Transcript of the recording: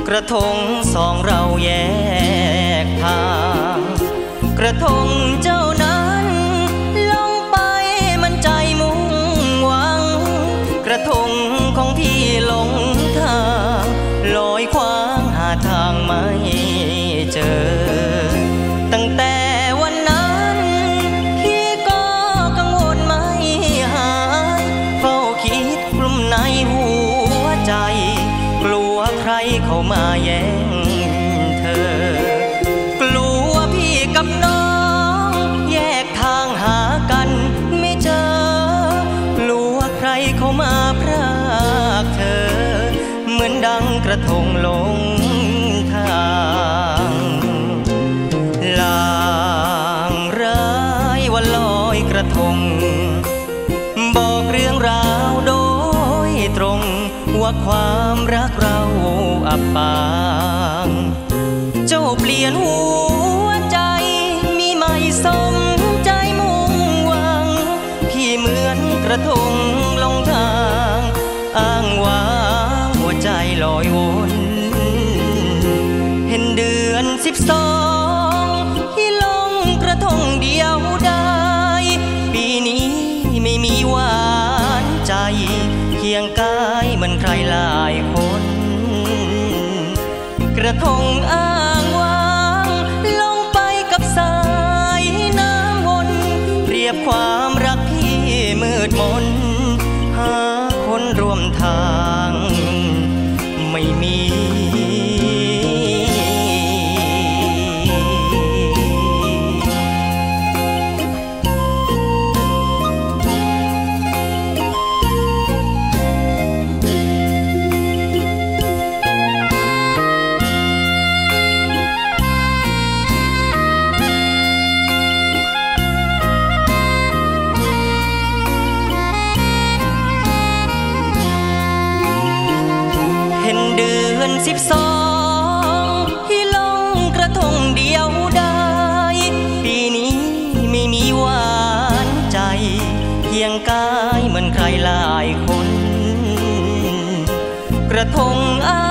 กระทงสองเราแยกทางกระทงเจ้านั้นลงไปมันใจมุ่งหวังกระทงของพี่หลงทางลอยคว้างหาทางไม่เจอตั้งแต่วันนั้นพี่ก็กังวลไม่หายเฝ้าคิดกลุ่มในหัวใจกลัวใครเข้ามาแย่งเธอกลัวพี่กับน้องแยกทางหากันไม่เจอกลัวใครเข้ามาพรากเธอเหมือนดังกระทงลงทางลางร้ายวันลอยกระทงบอกเรื่องราวโดยตรงว่าความรักเราอับปางเจ้าเปลี่ยนหัวใจมีไม่สมใจมุ่งหวังพี่เหมือนกระทงลงทางอ้างว้างหัวใจลอยวนเห็นเดือน12ที่ลงกระทงเดียวได้ปีนี้ไม่มีหวานใจเคียงกายเหมือนใครหลายคนกระทงอ้างว้างลงไปกับสายน้ำวนเปรียบความรักที่มืดมนหาคนร่วมทางไม่มี12ที่ลงกระทงเดียวได้ปีนี้ไม่มีหวานใจเพียงกายเหมือนใครหลายคนกระทง